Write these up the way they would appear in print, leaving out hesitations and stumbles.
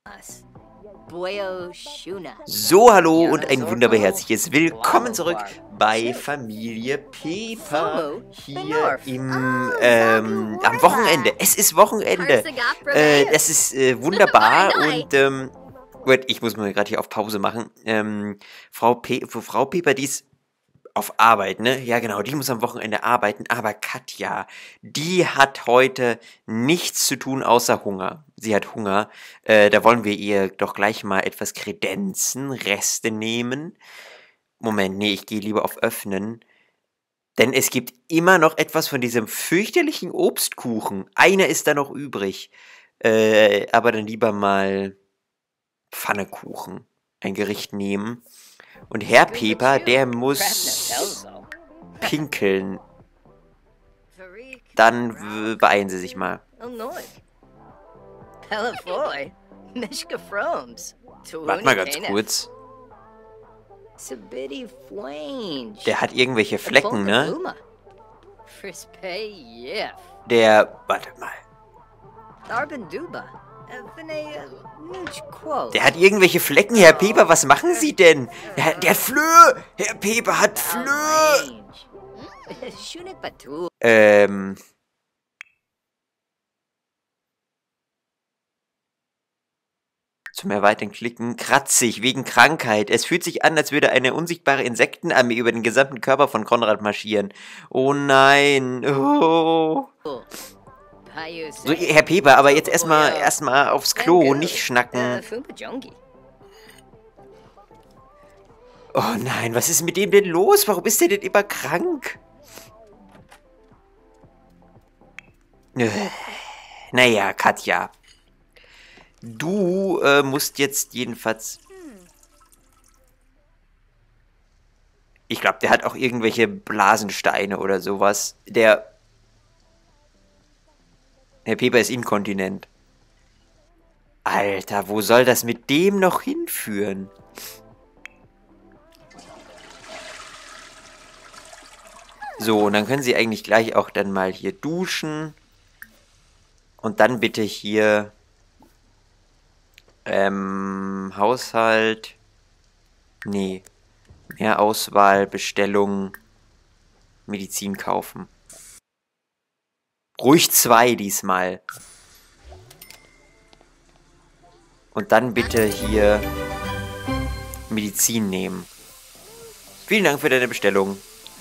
So, hallo und ein wunderbar herzliches Willkommen zurück bei Familie Pepa hier am Wochenende. Es ist Wochenende. Das ist wunderbar und gut, ich muss mal gerade hier auf Pause machen. Frau Pepa, die ist auf Arbeit, ne? Ja, genau, die muss am Wochenende arbeiten, aber Katja, die hat heute nichts zu tun außer Hunger. Sie hat Hunger. Da wollen wir ihr doch gleich mal etwas kredenzen, Reste nehmen. Moment, nee, ich gehe lieber auf Öffnen. Denn es gibt immer noch etwas von diesem fürchterlichen Obstkuchen. Einer ist da noch übrig. Aber dann lieber mal Pfannekuchen. Ein Gericht nehmen. Und Herr Pepa, der muss pinkeln. Dann beeilen Sie sich mal. Warte mal ganz kurz. Der hat irgendwelche Flecken, ne? Warte mal. Der hat irgendwelche Flecken, Herr Pepa, was machen Sie denn? Der hat Flöhe! Herr Pepa hat Flöhe! Zum Erweitern klicken. Kratzig, wegen Krankheit. Es fühlt sich an, als würde eine unsichtbare Insektenarmee über den gesamten Körper von Konrad marschieren. Oh nein. Oh. So, Herr Pepa, aber jetzt erstmal aufs Klo, nicht schnacken. Oh nein, was ist mit dem denn los? Warum ist der denn immer krank? Naja, Katja. Du musst jetzt jedenfalls... Ich glaube, der hat auch irgendwelche Blasensteine oder sowas. Herr Pepa ist inkontinent. Alter, wo soll das mit dem noch hinführen? So, und dann können Sie eigentlich gleich auch dann mal hier duschen. Und dann bitte hier Haushalt. Nee. Mehr Auswahl, Bestellung, Medizin kaufen. Ruhig 2 diesmal. Und dann bitte hier Medizin nehmen. Vielen Dank für deine Bestellung.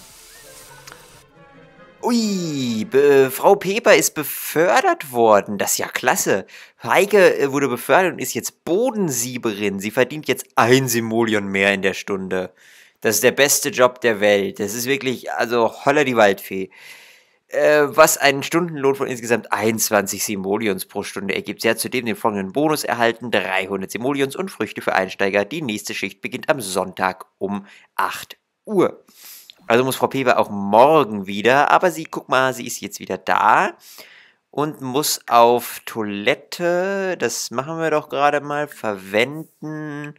Ui, Frau Pepa ist befördert worden. Das ist ja klasse. Heike wurde befördert und ist jetzt Bodensieberin. Sie verdient jetzt 1 Simoleon mehr in der Stunde. Das ist der beste Job der Welt. Das ist wirklich, also holla die Waldfee. Was einen Stundenlohn von insgesamt 21 Simoleons pro Stunde ergibt. Sie hat zudem den folgenden Bonus erhalten: 300 Simoleons und Früchte für Einsteiger. Die nächste Schicht beginnt am Sonntag um 8 Uhr. Also muss Frau Pepa auch morgen wieder, aber guck mal, sie ist jetzt wieder da und muss auf Toilette, das machen wir doch gerade mal, verwenden.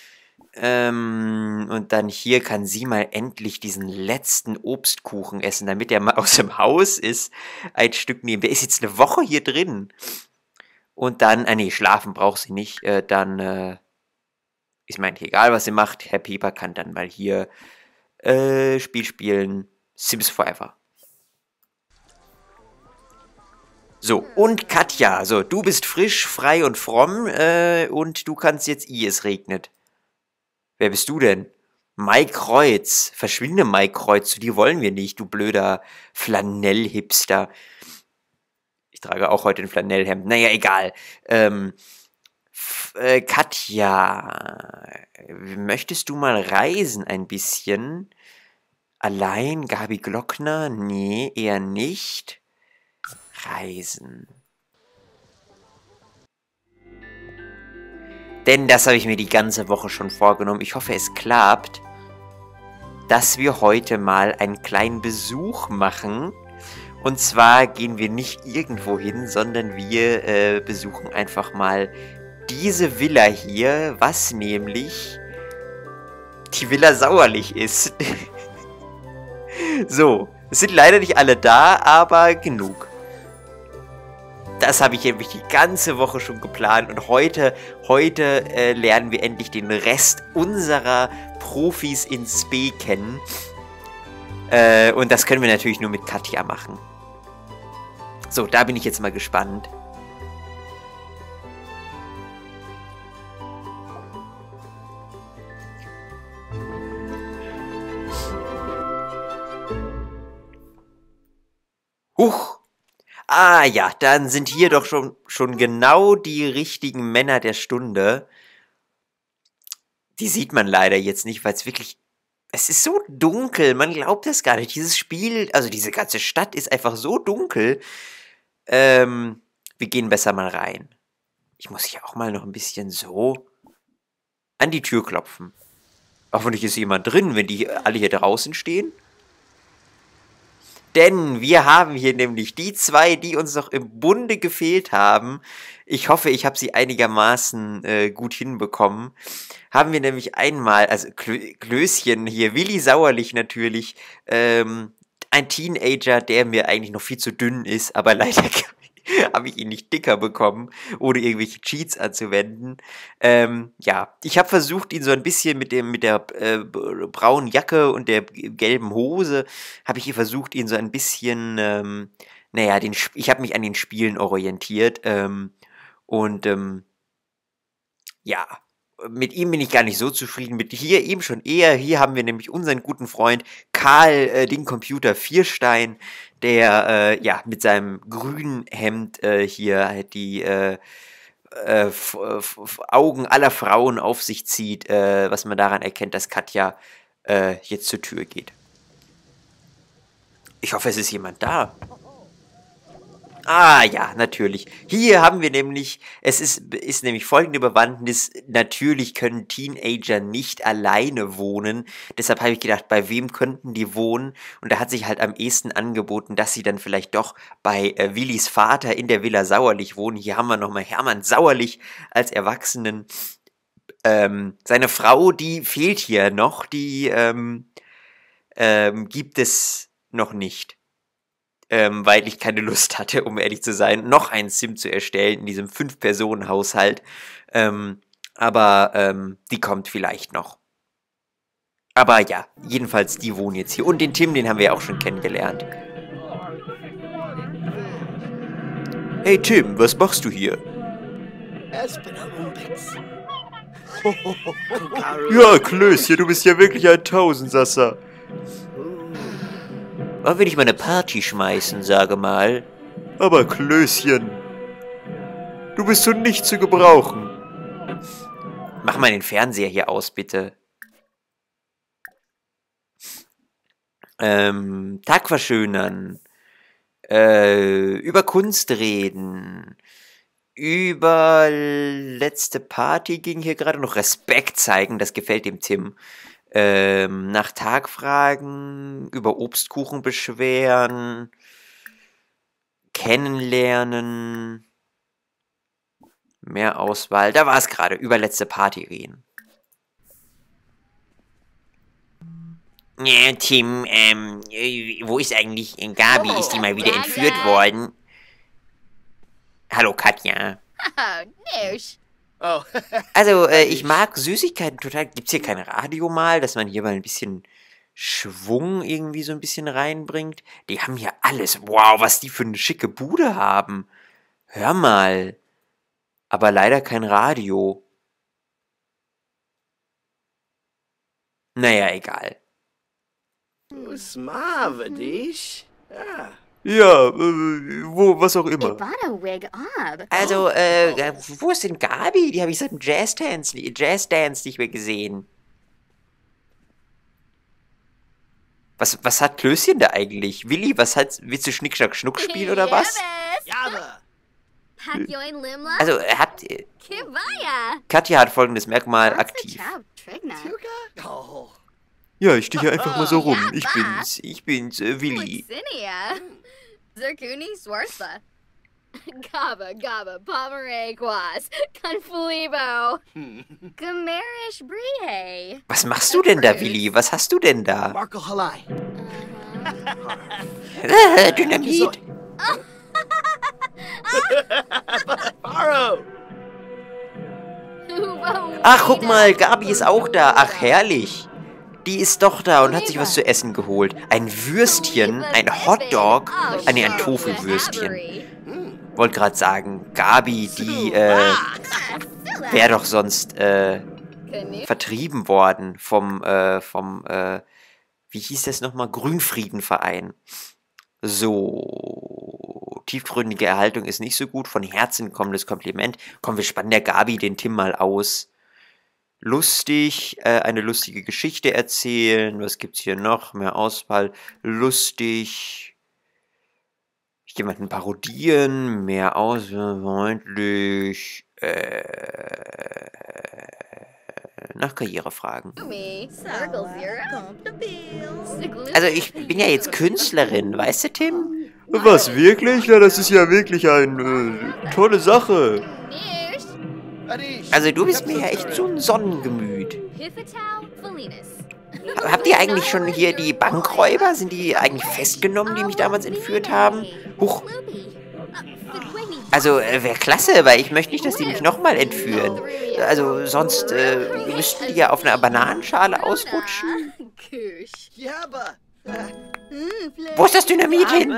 Und dann hier kann sie mal endlich diesen letzten Obstkuchen essen, damit er mal aus dem Haus ist. Ein Stück nehmen. Der ist jetzt eine Woche hier drin. Und dann, nee, schlafen braucht sie nicht. Dann ist mir eigentlich egal, was sie macht. Herr Pepa kann dann mal hier Spiel spielen. Sims Forever. So, und Katja. So, du bist frisch, frei und fromm. Und du kannst jetzt es regnet. Wer bist du denn? Mike Kreuz. Verschwinde, Mike Kreuz. Zu dir wollen wir nicht, du blöder Flanell-Hipster. Ich trage auch heute ein Flanellhemd. Naja, egal. Katja. Möchtest du mal reisen ein bisschen? Allein? Gabi Glockner? Nee, eher nicht. Reisen. Denn das habe ich mir die ganze Woche schon vorgenommen. Ich hoffe, es klappt, dass wir heute mal einen kleinen Besuch machen. Und zwar gehen wir nicht irgendwo hin, sondern wir besuchen einfach mal diese Villa hier, was nämlich die Villa Sauerlich ist. So, es sind leider nicht alle da, aber genug. Das habe ich nämlich die ganze Woche schon geplant. Und heute lernen wir endlich den Rest unserer Profis in Spe kennen. Und das können wir natürlich nur mit Katja machen. So, da bin ich jetzt mal gespannt. Huch! Ah ja, dann sind hier doch schon genau die richtigen Männer der Stunde. Die sieht man leider jetzt nicht, weil es wirklich... Es ist so dunkel, man glaubt das gar nicht. Dieses Spiel, also diese ganze Stadt ist einfach so dunkel. Wir gehen besser mal rein. Ich muss hier auch mal noch ein bisschen so an die Tür klopfen. Hoffentlich ist jemand drin, wenn die alle hier draußen stehen. Denn wir haben hier nämlich die zwei, die uns noch im Bunde gefehlt haben. Ich hoffe, ich habe sie einigermaßen gut hinbekommen. Haben wir nämlich einmal, also Klößchen hier, Willi Sauerlich natürlich, ein Teenager, der mir eigentlich noch viel zu dünn ist, aber leider habe ich ihn nicht dicker bekommen, ohne irgendwelche Cheats anzuwenden. Ja, ich habe versucht, ihn so ein bisschen mit der braunen Jacke und der gelben Hose, habe ich versucht, ihn so ein bisschen, naja, ich habe mich an den Spielen orientiert, ja, mit ihm bin ich gar nicht so zufrieden, mit hier eben schon eher. Hier haben wir nämlich unseren guten Freund Karl, den Computer Vierstein, der, ja, mit seinem grünen Hemd hier halt die Augen aller Frauen auf sich zieht, was man daran erkennt, dass Katja jetzt zur Tür geht. Ich hoffe, es ist jemand da. Ah ja, natürlich. Hier haben wir nämlich, es ist nämlich folgende Bewandtnis, natürlich können Teenager nicht alleine wohnen. Deshalb habe ich gedacht, bei wem könnten die wohnen? Und da hat sich halt am ehesten angeboten, dass sie dann vielleicht doch bei Willis Vater in der Villa Sauerlich wohnen. Hier haben wir nochmal Hermann Sauerlich als Erwachsenen. Seine Frau, die fehlt hier noch, die gibt es noch nicht. Weil ich keine Lust hatte, um ehrlich zu sein, noch ein Sim zu erstellen in diesem 5-Personen-Haushalt. Aber die kommt vielleicht noch. Aber ja, jedenfalls, die wohnen jetzt hier. Und den Tim, den haben wir ja auch schon kennengelernt. Hey Tim, was machst du hier? Ja, Klößchen, du bist ja wirklich ein Tausendsasser. Wollen wir nicht mal eine Party schmeißen, sage mal? Aber Klößchen, du bist so nicht zu gebrauchen. Mach mal den Fernseher hier aus, bitte. Tag verschönern. Über Kunst reden. Über letzte Party ging hier gerade noch. Respekt zeigen, das gefällt dem Tim. Nach Tag fragen, über Obstkuchen beschweren, kennenlernen, mehr Auswahl, da war es gerade, über letzte Party reden. Ja, Tim, wo ist eigentlich Gabi? Ist die mal wieder entführt worden? Hallo, Katja. Oh. Also, ich mag Süßigkeiten total. Gibt's hier kein Radio mal, dass man hier mal ein bisschen Schwung irgendwie so ein bisschen reinbringt? Die haben hier alles. Wow, was die für eine schicke Bude haben. Hör mal. Aber leider kein Radio. Naja, egal. Ja, was auch immer. Also, wo ist denn Gabi? Die habe ich seit dem Jazzdance nicht mehr gesehen. Was hat Klößchen da eigentlich? Willi, willst du Schnick, Schnack, Schnuck spielen oder was? Also, Katja hat folgendes Merkmal aktiv. Ja, ich stehe hier einfach mal so rum. Ich bin's, Willi. Gaba, Gaba, Pomerequas, Confulibo, Gamerish Brihe. Was machst du denn da, Willi? Was hast du denn da? Ach, guck mal, Gabi ist auch da. Ach, herrlich. Die ist doch da und hat sich was zu essen geholt. Ein Würstchen, ein Hotdog, nee, ein Tofu-Würstchen. Wollte gerade sagen, Gabi, die wäre doch sonst vertrieben worden vom wie hieß das nochmal? Grünfriedenverein. So, tiefgründige Erhaltung ist nicht so gut. Von Herzen kommendes Kompliment. Komm, wir spannen der Gabi den Tim mal aus. Lustig, eine lustige Geschichte erzählen. Was gibt's hier noch? Mehr Auswahl. Lustig. Jemanden parodieren. Mehr Auswahl. Freundlich. Nach Karriere fragen. Also ich bin ja jetzt Künstlerin, weißt du, Tim? Was, wirklich? Ja, das ist ja wirklich eine tolle Sache. Also du bist mir ja echt so ein Sonnengemüt. Habt ihr eigentlich schon hier die Bankräuber? Sind die eigentlich festgenommen, die mich damals entführt haben? Huch. Also, wäre klasse, weil ich möchte nicht, dass die mich nochmal entführen. Also, sonst müssten die ja auf einer Bananenschale ausrutschen. Wo ist das Dynamit hin?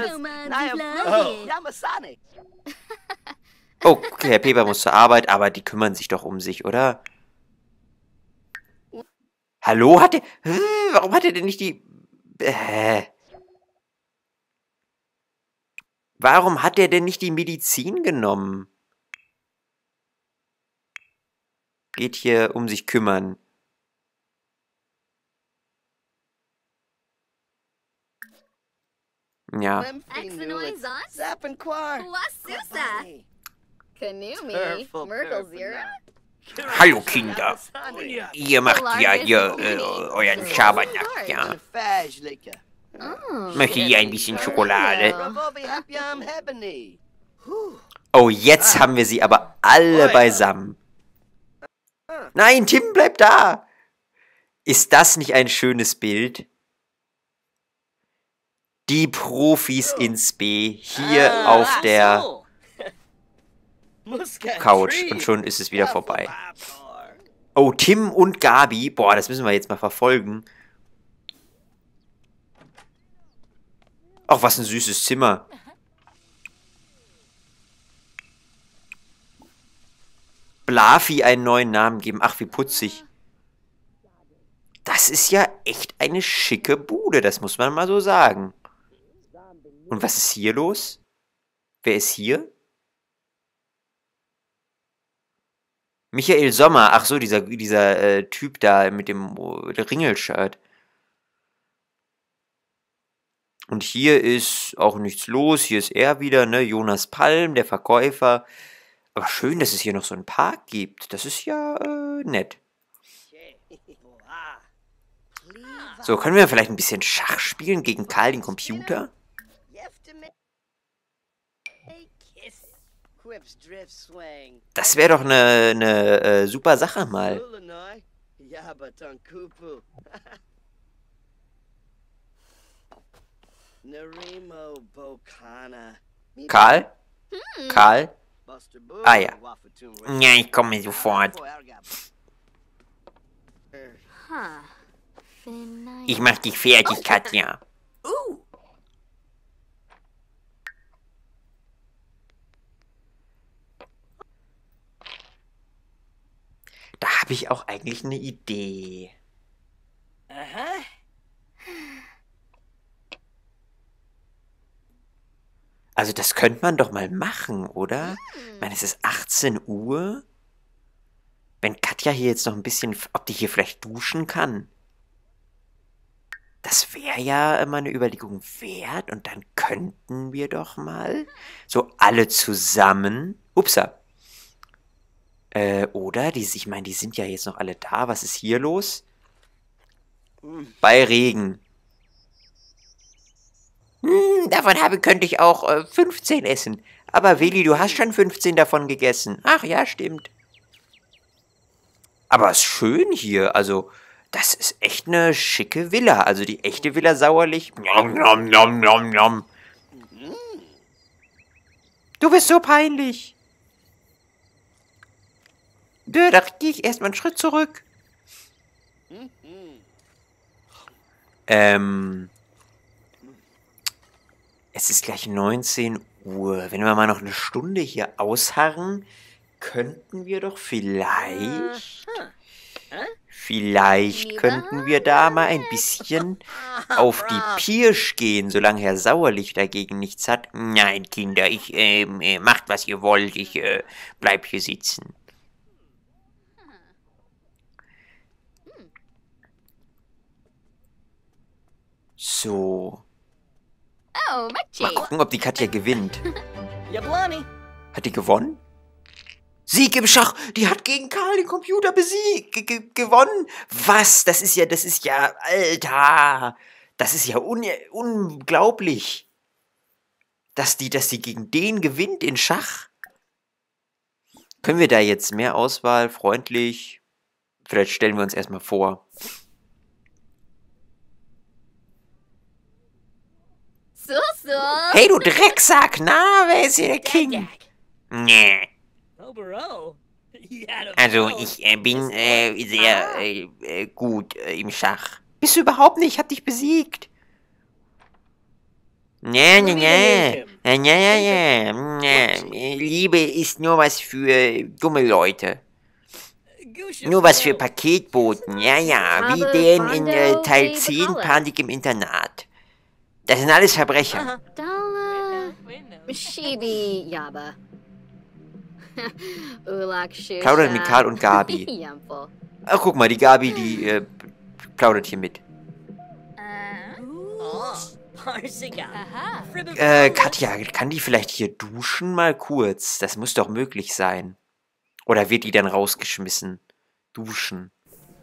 Oh, okay, Herr Peper muss zur Arbeit, aber die kümmern sich doch um sich, oder? Hallo, warum hat er denn nicht die... Warum hat er denn nicht die Medizin genommen? Geht hier um sich kümmern. Ja. Hallo Kinder. Ihr macht ja hier euren Schabernack, ja. Möchte ihr ein bisschen Schokolade? Oh, jetzt haben wir sie aber alle beisammen. Nein, Tim, bleib da! Ist das nicht ein schönes Bild? Die Profis ins B, hier auf der Couch. Und schon ist es wieder vorbei. Oh, Tim und Gabi. Boah, das müssen wir jetzt mal verfolgen. Ach, was ein süßes Zimmer. Blafi einen neuen Namen geben. Ach, wie putzig. Das ist ja echt eine schicke Bude, das muss man mal so sagen. Und was ist hier los? Wer ist hier? Michael Sommer. Ach so, dieser Typ da mit dem Ringelshirt. Und hier ist auch nichts los. Hier ist er wieder, ne? Jonas Palm, der Verkäufer. Aber schön, dass es hier noch so einen Park gibt. Das ist ja nett. So, können wir vielleicht ein bisschen Schach spielen gegen Karl, den Computer? Das wäre doch eine super Sache mal. Karl? Karl? Ah ja. Ja, ich komme sofort. Ich mach dich fertig, Katja. Da habe ich auch eigentlich eine Idee. Also das könnte man doch mal machen, oder? Ich meine, es ist 18 Uhr. Wenn Katja hier jetzt noch ein bisschen... Ob die hier vielleicht duschen kann? Das wäre ja mal eine Überlegung wert. Und dann könnten wir doch mal so alle zusammen... Upsa. Oder? Ich meine, die sind ja jetzt noch alle da. Was ist hier los? Bei Regen. Davon könnte ich auch 15 essen. Aber Willi, du hast schon 15 davon gegessen. Ach ja, stimmt. Aber es ist schön hier. Also, das ist echt eine schicke Villa. Also die echte Villa Sauerlich. Nom, nom, nom, nom, nom. Du bist so peinlich. Da gehe ich erstmal einen Schritt zurück. Es ist gleich 19 Uhr. Wenn wir mal noch eine Stunde hier ausharren, könnten wir doch vielleicht könnten wir da mal ein bisschen auf die Pirsch gehen, solange Herr Sauerlich dagegen nichts hat. Nein, Kinder, macht, was ihr wollt. Ich bleib hier sitzen. So. Oh, Mal gucken, ob die Katja gewinnt. Jablani. Hat die gewonnen? Sieg im Schach! Die hat gegen Karl den Computer besiegt, gewonnen! Was? Das ist ja, Alter! Das ist ja unglaublich! Dass die gegen den gewinnt in Schach. Können wir da jetzt mehr Auswahl, freundlich? Vielleicht stellen wir uns erstmal vor. So. Hey, du Drecksack! Na, wer ist hier der King? Nee. Also, ich bin sehr gut im Schach. Bist du überhaupt nicht? Ich hab dich besiegt. Nee. Liebe ist nur was für dumme Leute. Nur was für Paketboten. Ja, wie den in Teil 10 Panik im Internat. Das sind alles Verbrecher. Dala. Shibi Yaba. Plaudert mit Karl und Gabi. Ach, guck mal, die Gabi, die plaudert hier mit. Katja, kann die vielleicht hier duschen mal kurz? Das muss doch möglich sein. Oder wird die dann rausgeschmissen? Duschen.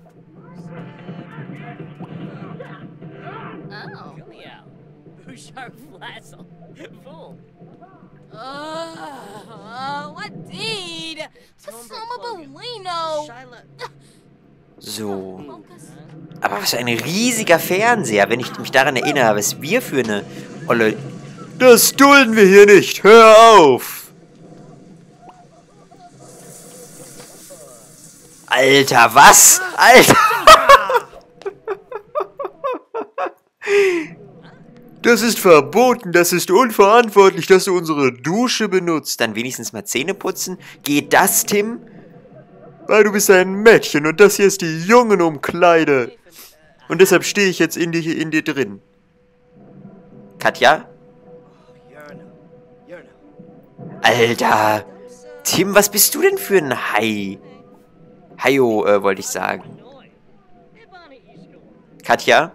So. Aber was für ein riesiger Fernseher, wenn ich mich daran erinnere, was wir für eine olle... Das dulden wir hier nicht! Hör auf! Alter, was? Alter! Das ist verboten, das ist unverantwortlich, dass du unsere Dusche benutzt. Dann wenigstens mal Zähne putzen. Geht das, Tim? Weil du bist ein Mädchen und das hier ist die Jungenumkleide. Und deshalb stehe ich jetzt in dir drin. Katja? Alter! Tim, was bist du denn für ein Hai? Haio, wollte ich sagen. Katja?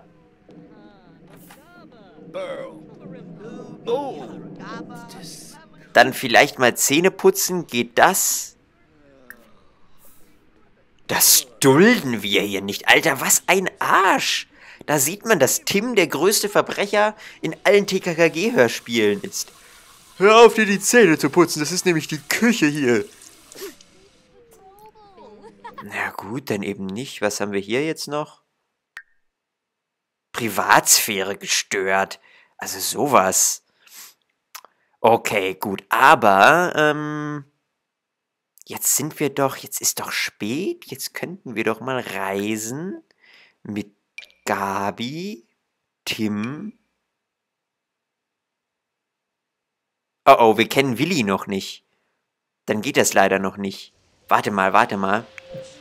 Dann vielleicht mal Zähne putzen, geht das? Das dulden wir hier nicht. Alter, was ein Arsch! Da sieht man, dass Tim der größte Verbrecher in allen TKKG-Hörspielen ist. Hör auf, dir die Zähne zu putzen, das ist nämlich die Küche hier. Na gut, dann eben nicht. Was haben wir hier jetzt noch? Privatsphäre gestört. Also sowas. Okay, gut. Aber, jetzt ist doch spät. Jetzt könnten wir doch mal reisen mit Gabi, Tim. Oh, wir kennen Willi noch nicht. Dann geht das leider noch nicht. Warte mal.